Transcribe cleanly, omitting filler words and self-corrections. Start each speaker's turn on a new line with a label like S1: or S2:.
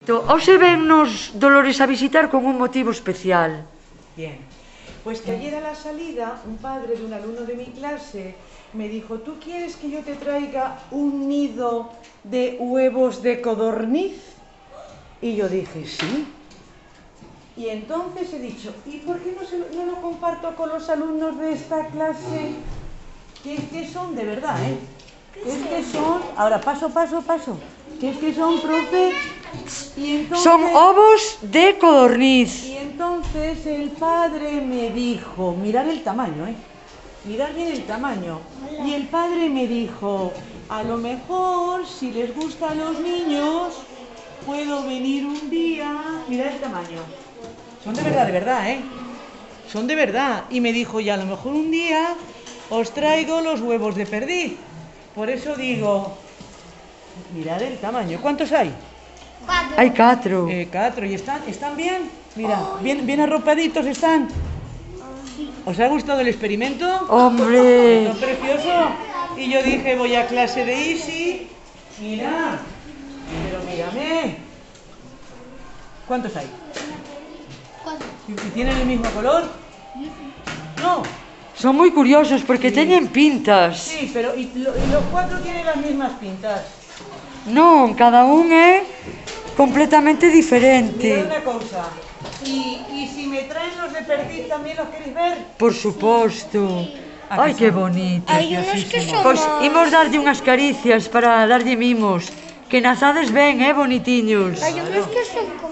S1: Hoxe vennos Dolores a visitar con un motivo especial.
S2: Bien, pues que ayer a la salida un padre de un alumno de mi clase me dijo: ¿tú quieres que yo te traiga un nido de huevos de codorniz? Y yo dije, sí. Y entonces he dicho, ¿y por qué no lo comparto con los alumnos de esta clase? Que es que son de verdad, ¿eh? Que es que son, ahora paso, que es que son, profe, y entonces,
S1: son ovos de codorniz.
S2: Y entonces el padre me dijo, mirad el tamaño, mirad bien el tamaño. Y el padre me dijo, a lo mejor si les gusta a los niños, puedo venir un día. Mirad el tamaño. Son de verdad, son de verdad. Y me dijo, y a lo mejor un día os traigo los huevos de perdiz. Por eso digo, mirad el tamaño. ¿Cuántos hay?
S1: 4. Hay 4.
S2: 4. ¿Y están bien? Mira, bien arropaditos están. ¿Os ha gustado el experimento?
S1: ¡Hombre!
S2: ¿Son precioso? Y yo dije, voy a clase de Easy. Mira, pero mírame. ¿Cuántos hay?
S3: 4.
S2: ¿Y tienen el mismo color? No.
S1: Son moi curiosos porque
S2: Sí.
S1: teñen pintas.
S2: Sí, pero y los 4 tienen las mismas pintas.
S1: Non, cada un é completamente
S2: Mirad
S1: diferente.
S2: una cosa. ¿Y si me traen los de perdiz también los queréis ver?
S1: Por suposto. Ai, que bonito.
S3: Hay unos que son
S1: Pois
S3: más...
S1: imos darlle unhas caricias para darlle mimos. Que nazades ben, bonitinhos.
S3: Hay unos que son